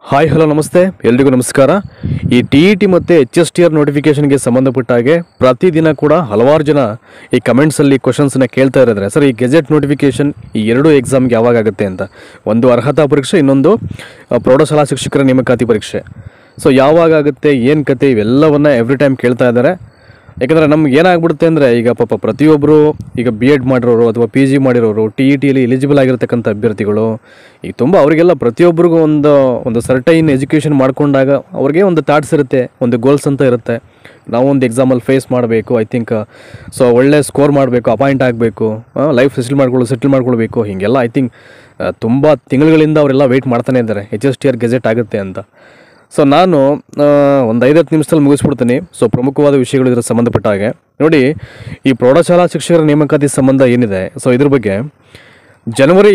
Hi hello ನಮಸ್ತೆ ಎಲ್ರಿಗೂ ನಮಸ್ಕಾರ. ಈ TET ಮತ್ತು HSTR ನೋಟಿಫಿಕೇಷನ್ಗೆ ಸಂಬಂಧಪಟ್ಟ ಹಾಗೆ ಪ್ರತಿದಿನ ಕೂಡ ಹಲವಾರು ಜನ ಈ ಕಮೆಂಟ್ಸಲ್ಲಿ ಕ್ವಶನ್ಸನ್ನ ಕೇಳ್ತಾ ಇದ್ದಾರೆ. ಸರ್, ಈ ಗೆಜೆಟ್ ನೋಟಿಫಿಕೇಷನ್ ಈ ಎರಡೂ ಎಕ್ಸಾಮ್ಗೆ ಯಾವಾಗ ಆಗುತ್ತೆ ಅಂತ. ಒಂದು ಅರ್ಹತಾ ಪರೀಕ್ಷೆ, ಇನ್ನೊಂದು ಪ್ರೌಢಶಾಲಾ ಶಿಕ್ಷಕರ ನೇಮಕಾತಿ ಪರೀಕ್ಷೆ. ಸೊ ಯಾವಾಗ ಆಗುತ್ತೆ, ಏನು ಕತೆ, ಇವೆಲ್ಲವನ್ನು ಎವ್ರಿ ಟೈಮ್ ಕೇಳ್ತಾ ಇದ್ದಾರೆ. ಯಾಕಂದರೆ ನಮ್ಗೆ ಏನಾಗ್ಬಿಡುತ್ತೆ ಅಂದರೆ, ಈಗ ಪಾಪ ಪ್ರತಿಯೊಬ್ಬರು ಈಗ B.Ed ಮಾಡಿರೋರು ಅಥವಾ PG ಮಾಡಿರೋರು, TETಯಲ್ಲಿ ಎಲಿಜಿಬಲ್ ಆಗಿರ್ತಕ್ಕಂಥ ಅಭ್ಯರ್ಥಿಗಳು, ಈಗ ತುಂಬ ಅವರಿಗೆಲ್ಲ ಪ್ರತಿಯೊಬ್ಬರಿಗೂ ಒಂದು ಸರ್ಟೈನ್ ಎಜುಕೇಷನ್ ಮಾಡ್ಕೊಂಡಾಗ ಅವ್ರಿಗೆ ಒಂದು ಥಾಟ್ಸ್ ಇರುತ್ತೆ, ಒಂದು ಗೋಲ್ಸ್ ಅಂತ ಇರುತ್ತೆ. ನಾವು ಒಂದು ಎಕ್ಸಾಮಲ್ಲಿ ಫೇಸ್ ಮಾಡಬೇಕು, ಐ ಥಿಂಕ್ ಸೊ ಒಳ್ಳೆ ಸ್ಕೋರ್ ಮಾಡಬೇಕು, ಅಪಾಯಿಂಟ್ ಆಗಬೇಕು, ಲೈಫ್ ಸೆಟಲ್ ಮಾಡ್ಕೊಳ್ಬೇಕು, ಹೀಗೆಲ್ಲ ಐ ಥಿಂಕ್ ತುಂಬ ತಿಂಗಳುಗಳಿಂದ ಅವರೆಲ್ಲ ವೆಯ್ಟ್ ಮಾಡ್ತಾನೆ ಇದ್ದಾರೆ HSTR ಗೆಜೆಟ್ ಆಗುತ್ತೆ ಅಂತ. ಸೊ ನಾನು ಒಂದು 5-10 ನಿಮಿಷದಲ್ಲಿ ಮುಗಿಸ್ಬಿಡ್ತೀನಿ. ಸೊ ಪ್ರಮುಖವಾದ ವಿಷಯಗಳು ಇದರ ಸಂಬಂಧಪಟ್ಟ ಹಾಗೆ ನೋಡಿ, ಈ ಪ್ರೌಢಶಾಲಾ ಶಿಕ್ಷಕರ ನೇಮಕಾತಿ ಸಂಬಂಧ ಏನಿದೆ, ಸೊ ಇದ್ರ ಬಗ್ಗೆ ಜನವರಿ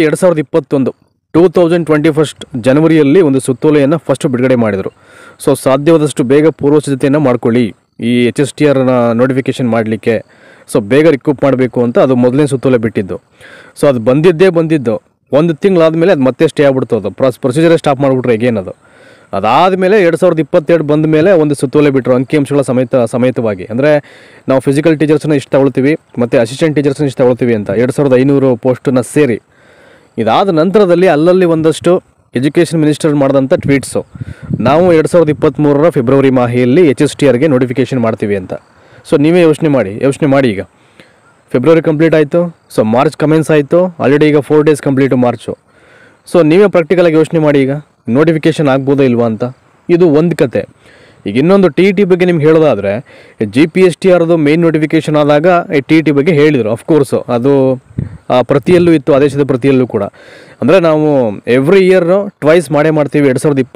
2021 ಜನವರಿಯಲ್ಲಿ ಒಂದು ಸುತ್ತೋಲೆಯನ್ನು ಫಸ್ಟ್ ಬಿಡುಗಡೆ ಮಾಡಿದರು. ಸೊ ಸಾಧ್ಯವಾದಷ್ಟು ಬೇಗ ಪೂರ್ವ ಸಿದ್ಧತೆಯನ್ನು ಮಾಡ್ಕೊಳ್ಳಿ ಈ HSTR ನೋಟಿಫಿಕೇಷನ್ ಮಾಡಲಿಕ್ಕೆ. ಸೊ ಬೇಗ ರಿಕ್ರೂಟ್ ಮಾಡಬೇಕು ಅಂತ ಅದು ಮೊದಲನೇ ಸುತ್ತೋಲೆ ಬಿಟ್ಟಿದ್ದು. ಸೊ ಅದು ಬಂದಿದ್ದು ಒಂದು ತಿಂಗಳಾದಮೇಲೆ ಅದು ಮತ್ತೆ ಸ್ಟೇ ಆಗ್ಬಿಡ್ತು. ಅದು ಪ್ರೊಸೀಜರೇ ಸ್ಟಾಪ್ ಮಾಡಿಬಿಟ್ರು ಎಗೇನ್. ಅದಾದಮೇಲೆ 2022 ಬಂದ ಮೇಲೆ ಒಂದು ಸುತ್ತೋಲೆ ಬಿಟ್ಟರು, ಅಂಕಿಅಂಶಗಳ ಸಮೇತವಾಗಿ. ಅಂದರೆ ನಾವು ಫಿಸಿಕಲ್ ಟೀಚರ್ಸ್ನ ಇಷ್ಟು ತಗೊಳ್ತೀವಿ ಮತ್ತು ಅಸಿಸ್ಟೆಂಟ್ ಟೀಚರ್ಸ್ನ ಇಷ್ಟು ತಗೊಳ್ತೀವಿ ಅಂತ 2500 ಪೋಸ್ಟನ್ನ ಸೇರಿ. ಇದಾದ ನಂತರದಲ್ಲಿ ಅಲ್ಲಲ್ಲಿ ಒಂದಷ್ಟು ಎಜುಕೇಷನ್ ಮಿನಿಸ್ಟರ್ ಮಾಡಿದಂಥ ಟ್ವೀಟ್ಸು, ನಾವು 2023 ಫೆಬ್ರವರಿ ಮಾಹೆಯಲ್ಲಿ HSTRಗೆ ನೋಟಿಫಿಕೇಷನ್ ಮಾಡ್ತೀವಿ ಅಂತ. ಸೊ ನೀವೇ ಯೋಚನೆ ಮಾಡಿ ಈಗ ಫೆಬ್ರವರಿ ಕಂಪ್ಲೀಟ್ ಆಯಿತು, ಸೊ ಮಾರ್ಚ್ ಕಮೆನ್ಸ್ ಆಯಿತು, ಆಲ್ರೆಡಿ ಈಗ 4 ಡೇಸ್ ಕಂಪ್ಲೀಟು ಮಾರ್ಚು. ಸೊ ನೀವೇ ಪ್ರಾಕ್ಟಿಕಲಾಗಿ ಯೋಚನೆ ಮಾಡಿ, ಈಗ ನೋಟಿಫಿಕೇಷನ್ ಆಗ್ಬೋದಾ ಇಲ್ವಾ ಅಂತ. ಇದು ಒಂದು ಕತೆ. ಈಗ ಇನ್ನೊಂದು TET ಬಗ್ಗೆ ನಿಮ್ಗೆ ಹೇಳೋದಾದರೆ, GPSTRದು ಮೇನ್ ನೋಟಿಫಿಕೇಷನ್ ಆದಾಗ TET ಬಗ್ಗೆ ಹೇಳಿದರು. ಅಫ್ಕೋರ್ಸು ಅದು ಪ್ರತಿಯಲ್ಲೂ ಇತ್ತು, ಆದೇಶದ ಪ್ರತಿಯಲ್ಲೂ ಕೂಡ. ಅಂದರೆ ನಾವು ಎವ್ರಿ ಇಯರ್ ಟ್ವೈಸ್ ಮಾಡ್ತೀವಿ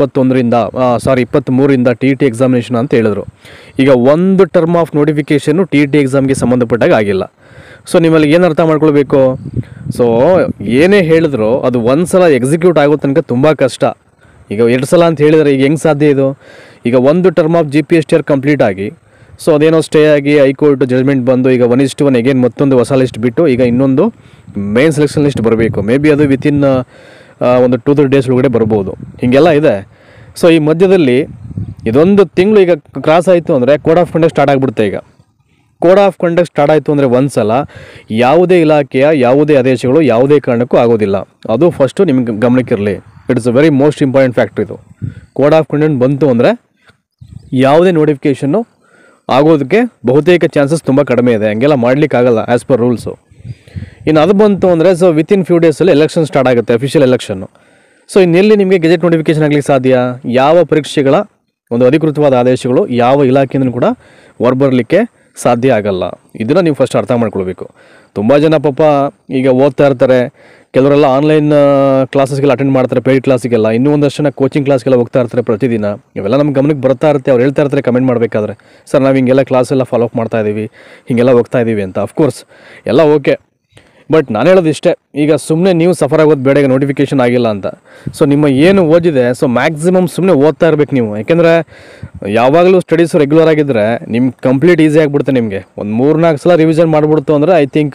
2023ರಿಂದ TET ಎಕ್ಸಾಮಿನೇಷನ್ ಅಂತ ಹೇಳಿದ್ರು. ಈಗ ಒಂದು ಟರ್ಮ್ ಆಫ್ ನೋಟಿಫಿಕೇಷನ್ನು TET ಎಕ್ಸಾಮ್ಗೆ ಸಂಬಂಧಪಟ್ಟಾಗ ಆಗಿಲ್ಲ. ಸೊ ನಿಮ್ಮಲ್ಲಿ ಏನು ಅರ್ಥ ಮಾಡ್ಕೊಳ್ಬೇಕು, ಸೊ ಏನೇ ಹೇಳಿದ್ರು ಅದು ಒಂದು ಸಲ ಎಕ್ಸಿಕ್ಯೂಟ್ ಆಗೋ ತನಕ ತುಂಬ ಕಷ್ಟ. ಈಗ 2 ಸಲ ಅಂತ ಹೇಳಿದರೆ ಈಗ ಹೆಂಗೆ ಸಾಧ್ಯ ಇದು? ಈಗ ಒಂದು ಟರ್ಮ್ ಆಫ್ GPSTR ಕಂಪ್ಲೀಟ್ ಆಗಿ, ಸೊ ಅದೇನೋ ಸ್ಟೇ ಆಗಿ ಹೈಕೋರ್ಟ್ ಜಜ್ಮೆಂಟ್ ಬಂದು ಈಗ 1:1 ಎಗೇನ್ ಮತ್ತೊಂದು ಹೊಸ ಲಿಸ್ಟ್ ಬಿಟ್ಟು ಈಗ ಇನ್ನೊಂದು ಮೇನ್ ಸೆಲೆಕ್ಷನ್ ಲಿಸ್ಟ್ ಬರಬೇಕು. ಮೇ ಬಿ ಅದು ವಿತಿನ್ ಒಂದು 2-3 ಡೇಸ್ ಒಳಗಡೆ ಬರ್ಬೋದು. ಹೀಗೆಲ್ಲ ಇದೆ. ಸೊ ಈ ಮಧ್ಯದಲ್ಲಿ ಇದೊಂದು ತಿಂಗಳು ಈಗ ಕ್ರಾಸ್ ಆಯಿತು ಅಂದರೆ ಕೋಡ್ ಆಫ್ ಕಂಡಕ್ಟ್ ಸ್ಟಾರ್ಟ್ ಆಗಿಬಿಡುತ್ತೆ. ಈಗ ಕೋಡ್ ಆಫ್ ಕಂಡಕ್ಟ್ ಸ್ಟಾರ್ಟ್ ಆಯಿತು ಅಂದರೆ ಒಂದು ಸಲ ಯಾವುದೇ ಇಲಾಖೆಯ ಯಾವುದೇ ಆದೇಶಗಳು ಯಾವುದೇ ಕಾರಣಕ್ಕೂ ಆಗೋದಿಲ್ಲ. ಅದು ಫಸ್ಟು ನಿಮ್ಗೆ ಗಮನಕ್ಕಿರಲಿ. It's a very most important factor ಇದು. ಕೋಡ್ ಆಫ್ ಕಂಡಕ್ಟ್ ಬಂತು ಅಂದರೆ ಯಾವುದೇ ನೋಟಿಫಿಕೇಷನ್ನು ಆಗೋದಕ್ಕೆ ಬಹುತೇಕ ಚಾನ್ಸಸ್ ತುಂಬ ಕಡಿಮೆ ಇದೆ. ಹಂಗೆಲ್ಲ ಮಾಡಲಿಕ್ಕಾಗಲ್ಲ ಆ್ಯಸ್ ಪರ್ ರೂಲ್ಸು. ಇನ್ನು ಅದು ಬಂತು ಅಂದರೆ ಸೊ ವಿತಿನ್ ಫ್ಯೂ ಡೇಸಲ್ಲಿ ಎಲೆಕ್ಷನ್ ಸ್ಟಾರ್ಟ್ ಆಗುತ್ತೆ, ಅಫಿಷಿಯಲ್ ಎಲೆಕ್ಷನ್ನು. ಸೊ ಇನ್ನೆಲ್ಲಿ ನಿಮಗೆ ಗೆಜೆಟ್ ನೋಟಿಫಿಕೇಷನ್ ಆಗಲಿಕ್ಕೆ ಸಾಧ್ಯ? ಯಾವ ಪರೀಕ್ಷೆಗಳ ಒಂದು ಅಧಿಕೃತವಾದ ಆದೇಶಗಳು ಯಾವ ಇಲಾಖೆಯಿಂದ ಕೂಡ ಹೊರಬರಲಿಕ್ಕೆ ಸಾಧ್ಯ ಆಗಲ್ಲ. ಇದನ್ನು ನೀವು ಫಸ್ಟ್ ಅರ್ಥ ಮಾಡ್ಕೊಳ್ಬೇಕು. ತುಂಬ ಜನ ಪಾಪ ಈಗ ಓದ್ತಾ ಇರ್ತಾರೆ, ಕೆಲವರೆಲ್ಲ ಆನ್ಲೈನ್ ಕ್ಲಾಸಸ್ಗೆಲ್ಲ ಅಟೆಂಡ್ ಮಾಡ್ತಾರೆ, ಪೇಯ್ಡ್ ಕ್ಲಾಸಿಗೆಲ್ಲ. ಇನ್ನೂ ಒಂದಷ್ಟು ಜನ ಕೋಚಿಂಗ್ ಕ್ಲಾಸ್ಗೆಲ್ಲ ಹೋಗ್ತಾ ಇರ್ತಾರೆ ಪ್ರತಿದಿನ. ಇವೆಲ್ಲ ನಮ್ಮ ಗಮನಕ್ಕೆ ಬರ್ತಾ ಇರುತ್ತೆ. ಅವ್ರು ಹೇಳ್ತಾ ಇರ್ತಾರೆ ಕಮೆಂಟ್ ಮಾಡಬೇಕಾದ್ರೆ, ಸರ್ ನಾವು ಹಿಂಗೆಲ್ಲ ಕ್ಲಾಸೆಲ್ಲ ಫಾಲೋ ಅಪ್ ಮಾಡ್ತಾ ಇದ್ದೀವಿ, ಹೀಗೆಲ್ಲ ಹೋಗ್ತಾ ಇದ್ದೀವಿ ಅಂತ. ಅಫ್ಕೋರ್ಸ್ ಎಲ್ಲ ಓಕೆ, ಬಟ್ ನಾನು ಹೇಳೋದು ಇಷ್ಟೇ, ಈಗ ಸುಮ್ಮನೆ ನೀವು ಸಫರ್ ಆಗೋದು ಬೇಡ. ಈಗ ನೋಟಿಫಿಕೇಷನ್ ಆಗಿಲ್ಲ ಅಂತ ಸೊ ನಿಮ್ಮ ಏನು ಓದಿದೆ ಸೊ ಮ್ಯಾಕ್ಸಿಮಮ್ ಸುಮ್ಮನೆ ಓದ್ತಾ ಇರಬೇಕು ನೀವು. ಯಾಕೆಂದರೆ ಯಾವಾಗಲೂ ಸ್ಟಡೀಸು ರೆಗ್ಯುಲರ್ ಆಗಿದ್ದರೆ ನಿಮ್ಗೆ ಕಂಪ್ಲೀಟ್ ಈಸಿ ಆಗಿಬಿಡುತ್ತೆ. ನಿಮಗೆ ಒಂದು 3-4 ಸಲ ರಿವಿಷನ್ ಮಾಡಿಬಿಡ್ತು ಅಂದರೆ ಐ ಥಿಂಕ್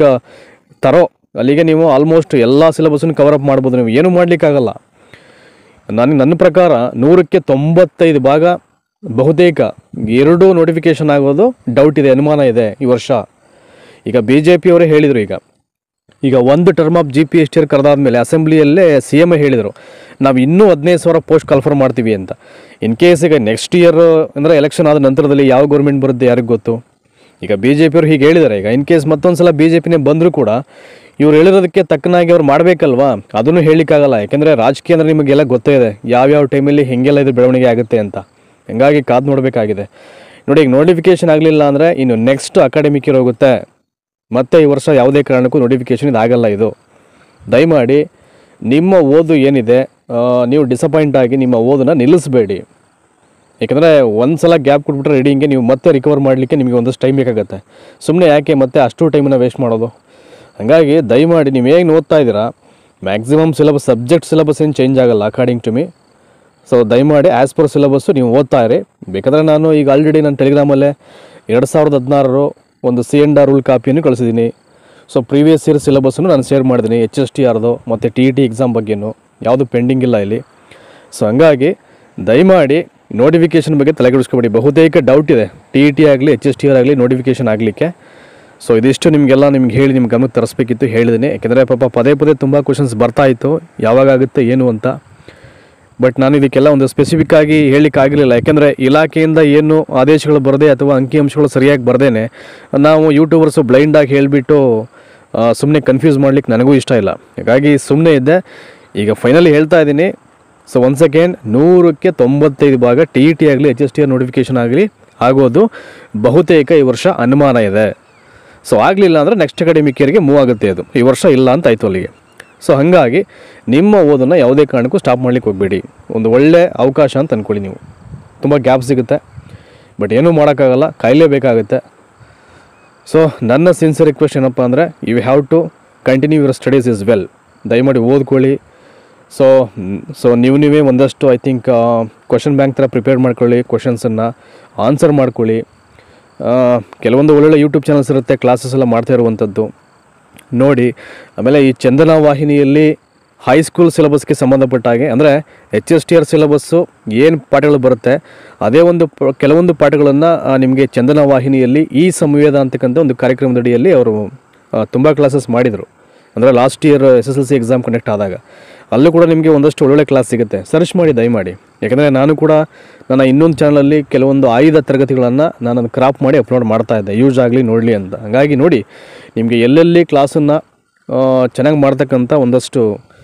ಅಲ್ಲಿಗೆ ನೀವು ಆಲ್ಮೋಸ್ಟ್ ಎಲ್ಲ ಸಿಲೆಬಸ್ಸನ್ನು ಕವರ್ ಅಪ್ ಮಾಡ್ಬೋದು. ನೀವು ಏನೂ ಮಾಡಲಿಕ್ಕಾಗಲ್ಲ. ನನ್ನ ಪ್ರಕಾರ 100ಕ್ಕೆ 95 ಭಾಗ ಬಹುತೇಕ 2 ನೋಟಿಫಿಕೇಷನ್ ಆಗೋದು ಡೌಟ್ ಇದೆ, ಅನುಮಾನ ಇದೆ ಈ ವರ್ಷ. ಈಗ BJP ಅವರೇ ಹೇಳಿದರು, ಈಗ ಒಂದು ಟರ್ಮ್ ಆಫ್ GPSTR ಕರೆದಾದ್ಮೇಲೆ ಅಸೆಂಬ್ಲಿಯಲ್ಲೇ CM ಹೇಳಿದರು, ನಾವು ಇನ್ನೂ 15,000 ಪೋಸ್ಟ್ ಕನ್ಫರ್ಮ್ ಮಾಡ್ತೀವಿ ಅಂತ. ಇನ್ ಕೇಸ್ ಈಗ ನೆಕ್ಸ್ಟ್ ಇಯರ್ ಅಂದರೆ ಎಲೆಕ್ಷನ್ ಆದ ನಂತರದಲ್ಲಿ ಯಾವ ಗೌರ್ಮೆಂಟ್ ಬರುತ್ತೆ ಯಾರಿಗೆ ಗೊತ್ತು. ಈಗ BJP ಅವರು ಹೀಗೆ ಹೇಳಿದ್ದಾರೆ. ಈಗ ಇನ್ ಕೇಸ್ ಮತ್ತೊಂದು ಸಲ BJPನೇ ಬಂದರೂ ಕೂಡ ಇವ್ರು ಹೇಳಿರೋದಕ್ಕೆ ತಕ್ಕನಾಗಿ ಅವ್ರು ಮಾಡಬೇಕಲ್ವಾ, ಅದನ್ನು ಹೇಳಲಿಕ್ಕಾಗಲ್ಲ. ಯಾಕೆಂದರೆ ರಾಜಕೀಯ ಅಂದರೆ ನಿಮಗೆಲ್ಲ ಗೊತ್ತೇ ಇದೆ, ಯಾವ್ಯಾವ ಟೈಮಲ್ಲಿ ಹೆಂಗೆಲ್ಲ ಇದು ಬೆಳವಣಿಗೆ ಆಗುತ್ತೆ ಅಂತ. ಹಂಗಾಗಿ ಕಾದು ನೋಡಬೇಕಾಗಿದೆ. ನೋಡಿ, ಈಗ ನೋಟಿಫಿಕೇಷನ್ ಆಗಲಿಲ್ಲ ಅಂದರೆ ಇನ್ನು ನೆಕ್ಸ್ಟ್ ಅಕಾಡೆಮಿಕ್ ಇಯರ್ ಹೋಗುತ್ತೆ. ಮತ್ತು ಈ ವರ್ಷ ಯಾವುದೇ ಕಾರಣಕ್ಕೂ ನೋಟಿಫಿಕೇಷನ್ ಇದಾಗಲ್ಲ. ಇದು ದಯಮಾಡಿ ನಿಮ್ಮ ಓದು ಏನಿದೆ ನೀವು ಡಿಸಪಾಯಿಂಟ್ ಆಗಿ ನಿಮ್ಮ ಓದನ್ನು ನಿಲ್ಲಿಸಬೇಡಿ. ಯಾಕಂದರೆ ಒಂದು ಸಲ ಗ್ಯಾಪ್ ಕೊಟ್ಬಿಟ್ರೆ ರೀಡಿಂಗ್ಗೆ ನೀವು ಮತ್ತೆ ರಿಕವರ್ ಮಾಡಲಿಕ್ಕೆ ನಿಮಗೆ ಒಂದಷ್ಟು ಟೈಮ್ ಬೇಕಾಗುತ್ತೆ. ಸುಮ್ಮನೆ ಯಾಕೆ ಮತ್ತೆ ಅಷ್ಟು ಟೈಮನ್ನು ವೇಸ್ಟ್ ಮಾಡೋದು? ಹಾಗಾಗಿ ದಯಮಾಡಿ ನೀವು ಹೇಗೆ ಓದ್ತಾ ಇದ್ದೀರಾ, ಮ್ಯಾಕ್ಸಿಮಮ್ ಸಬ್ಜೆಕ್ಟ್ ಸಿಲೆಬಸ್ ಏನು ಚೇಂಜ್ ಆಗಲ್ಲ ಅಕಾರ್ಡಿಂಗ್ ಟು ಮೀ. ಸೊ ದಯಮಾಡಿ ಆ್ಯಸ್ ಪರ್ ಸಿಲೆಬಸ್ಸು ನೀವು ಓದ್ತಾ ಇರಿ. ಬೇಕಾದರೆ ನಾನು ಈಗ ಆಲ್ರೆಡಿ ನಾನು ಟೆಲಿಗ್ರಾಮಲ್ಲೇ 2016 ಒಂದು C&R ರೂಲ್ ಕಾಪಿಯನ್ನು ಕಳಿಸಿದ್ದೀನಿ. ಸೊ ಪ್ರೀವಿಯಸ್ ಇಯರ್ ಸಿಲೆಬಸ್ಸನ್ನು ನಾನು ಶೇರ್ ಮಾಡಿದ್ದೀನಿ HSTRದು ಮತ್ತು TET ಎಕ್ಸಾಮ್ ಬಗ್ಗೆಯೂ. ಯಾವುದು ಪೆಂಡಿಂಗ್ ಇಲ್ಲ ಇಲ್ಲಿ. ಸೊ ಹಂಗಾಗಿ ದಯಮಾಡಿ ನೋಟಿಫಿಕೇಷನ್ ಬಗ್ಗೆ ತಲೆಕೆಡಿಸ್ಕೊಬೇಡಿ. ಬಹುತೇಕ ಡೌಟ್ ಇದೆ TET ಆಗಲಿ HSTR ಆಗಲಿ ನೋಟಿಫಿಕೇಷನ್ ಆಗಲಿಕ್ಕೆ. ಸೊ ಇದಿಷ್ಟು ನಿಮಗೆಲ್ಲ ನಿಮ್ಗೆ ಹೇಳಿ ನಿಮ್ಮ ಗಮನಕ್ಕೆ ತರಿಸ್ಬೇಕಿತ್ತು, ಹೇಳಿದ್ದೀನಿ. ಯಾಕೆಂದರೆ ಪಾಪ ಪದೇ ತುಂಬ ಕ್ವಶನ್ಸ್ ಬರ್ತಾಯಿತ್ತು ಯಾವಾಗುತ್ತೆ ಏನು ಅಂತ. ಬಟ್ ನಾನು ಇದಕ್ಕೆಲ್ಲ ಒಂದು ಸ್ಪೆಸಿಫಿಕ್ಕಾಗಿ ಹೇಳಲಿಕ್ಕಾಗಲಿಲ್ಲ. ಯಾಕೆಂದರೆ ಇಲಾಖೆಯಿಂದ ಏನು ಆದೇಶಗಳು ಬರದೆ ಅಥವಾ ಅಂಕಿಅಂಶಗಳು ಸರಿಯಾಗಿ ಬರ್ದೇನೆ ನಾವು ಯೂಟ್ಯೂಬರ್ಸು ಬ್ಲೈಂಡಾಗಿ ಹೇಳಿಬಿಟ್ಟು ಸುಮ್ಮನೆ ಕನ್ಫ್ಯೂಸ್ ಮಾಡಲಿಕ್ಕೆ ನನಗೂ ಇಷ್ಟ ಇಲ್ಲ. ಹಾಗಾಗಿ ಸುಮ್ಮನೆ ಇದ್ದೆ. ಈಗ ಫೈನಲಿ ಹೇಳ್ತಾ ಇದ್ದೀನಿ. ಸೊ ಒನ್ಸ್ ಅಗೇನ್ 100ಕ್ಕೆ 95 ಭಾಗ TET ಆಗಲಿ HSTR ನೋಟಿಫಿಕೇಷನ್ ಆಗಲಿ ಆಗೋದು ಬಹುತೇಕ ಈ ವರ್ಷ ಅನುಮಾನ ಇದೆ. ಸೊ ಆಗಲಿಲ್ಲ ಅಂದರೆ ನೆಕ್ಸ್ಟ್ ಅಕಾಡೆಮಿಕ್ ಇಯರ್ಗೆ ಮೂವ್ ಆಗುತ್ತೆ. ಅದು ಈ ವರ್ಷ ಇಲ್ಲ ಅಂತ ಆಯಿತು ಅಲ್ಲಿಗೆ. ಸೊ ಹಾಗಾಗಿ ನಿಮ್ಮ ಓದನ್ನು ಯಾವುದೇ ಕಾರಣಕ್ಕೂ ಸ್ಟಾಪ್ ಮಾಡಲಿಕ್ಕೆ ಹೋಗಬೇಡಿ. ಒಂದು ಒಳ್ಳೆ ಅವಕಾಶ ಅಂತ ಅಂದ್ಕೊಳ್ಳಿ ನೀವು. ತುಂಬ ಗ್ಯಾಪ್ ಸಿಗುತ್ತೆ, ಬಟ್ ಏನೂ ಮಾಡೋಕ್ಕಾಗಲ್ಲ, ಕಾಯಲೇಬೇಕಾಗುತ್ತೆ. ಸೊ ನನ್ನ ಸಿನ್ಸಿಯರ್ ರಿಕ್ವೆಸ್ಟ್ ಏನಪ್ಪ ಅಂದರೆ you have to continue your studies as well. ದಯಮಾಡಿ ಓದ್ಕೊಳ್ಳಿ. ಸೊ ನೀವೇ ಒಂದಷ್ಟು ಐ ಥಿಂಕ್ ಕ್ವಶನ್ ಬ್ಯಾಂಕ್ ಥರ ಪ್ರಿಪೇರ್ ಮಾಡ್ಕೊಳ್ಳಿ. ಕ್ವಶನ್ಸನ್ನು ಆನ್ಸರ್ ಮಾಡ್ಕೊಳ್ಳಿ. ಕೆಲವೊಂದು ಒಳ್ಳೊಳ್ಳೆ ಯೂಟ್ಯೂಬ್ ಚಾನಲ್ಸ್ ಇರುತ್ತೆ, ಕ್ಲಾಸಸ್ ಎಲ್ಲ ಮಾಡ್ತಾ ಇರುವಂಥದ್ದು ನೋಡಿ. ಆಮೇಲೆ ಈ ಚಂದನ ವಾಹಿನಿಯಲ್ಲಿ ಹೈಸ್ಕೂಲ್ ಸಿಲೆಬಸ್ಗೆ ಸಂಬಂಧಪಟ್ಟ ಹಾಗೆ ಅಂದರೆ HSTR ಸಿಲೆಬಸ್ಸು ಏನು ಪಾಠಗಳು ಬರುತ್ತೆ ಅದೇ ಒಂದು ಕೆಲವೊಂದು ಪಾಠಗಳನ್ನು ನಿಮಗೆ ಚಂದನ ವಾಹಿನಿಯಲ್ಲಿ ಈ ಸಂವೇದ ಅಂತಕ್ಕಂಥ ಒಂದು ಕಾರ್ಯಕ್ರಮದಡಿಯಲ್ಲಿ ಅವರು ತುಂಬ ಕ್ಲಾಸಸ್ ಮಾಡಿದರು. ಅಂದರೆ last year SSLC exam conduct ಆದಾಗ ಅಲ್ಲೂ ಕೂಡ ನಿಮಗೆ ಒಂದಷ್ಟು ಒಳ್ಳೊಳ್ಳೆ ಕ್ಲಾಸ್ ಸಿಗುತ್ತೆ. ಸರ್ಚ್ ಮಾಡಿ ದಯಮಾಡಿ. ಯಾಕೆಂದರೆ ನಾನು ಕೂಡ ನನ್ನ ಇನ್ನೊಂದು ಚಾನಲಲ್ಲಿ ಕೆಲವೊಂದು ಆಯ್ದ ತರಗತಿಗಳನ್ನು ನಾನು ಕ್ರಾಪ್ ಮಾಡಿ ಅಪ್ಲೋಡ್ ಮಾಡ್ತಾಯಿದ್ದೆ, ಯೂಸ್ ಆಗಲಿ ನೋಡಲಿ ಅಂತ. ಹಾಗಾಗಿ ನೋಡಿ, ನಿಮಗೆ ಎಲ್ಲೆಲ್ಲಿ ಕ್ಲಾಸನ್ನು ಚೆನ್ನಾಗಿ ಮಾಡ್ತಕ್ಕಂಥ ಒಂದಷ್ಟು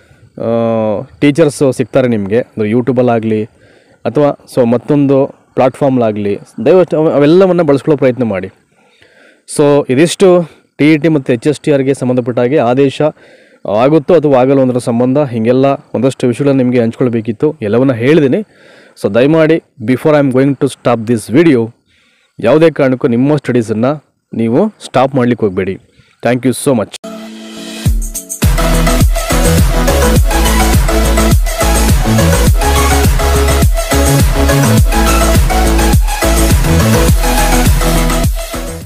ಟೀಚರ್ಸು ಸಿಗ್ತಾರೆ ನಿಮಗೆ, ಅಂದರೆ ಯೂಟ್ಯೂಬಲ್ಲಾಗಲಿ ಅಥವಾ ಮತ್ತೊಂದು ಪ್ಲಾಟ್ಫಾರ್ಮ್ಲಾಗಲಿ ದಯವಿಟ್ಟು ಅವೆಲ್ಲವನ್ನು ಬಳಸ್ಕೊಳ್ಳೋ ಪ್ರಯತ್ನ ಮಾಡಿ. ಸೊ ಇದಿಷ್ಟು TET ಮತ್ತು HSTRಗೆ ಸಂಬಂಧಪಟ್ಟ ಹಾಗೆ ಆದೇಶ ಆಗುತ್ತೋ ಅಥವಾ ಆಗಲ್ಲ ಅನ್ನೋದ್ರ ಸಂಬಂಧ ಹೀಗೆಲ್ಲ ಒಂದಷ್ಟು ವಿಷಯಗಳನ್ನು ನಿಮಗೆ ಹಂಚ್ಕೊಳ್ಬೇಕಿತ್ತು. ಎಲ್ಲವನ್ನ ಹೇಳಿದ್ದೀನಿ. ಸೊ ದಯಮಾಡಿ before I am going to stop this video ಯಾವುದೇ ಕಾರಣಕ್ಕೂ ನಿಮ್ಮ ಸ್ಟಡೀಸನ್ನು ನೀವು ಸ್ಟಾಪ್ ಮಾಡಲಿಕ್ಕೆ ಹೋಗಬೇಡಿ. Thank you so much.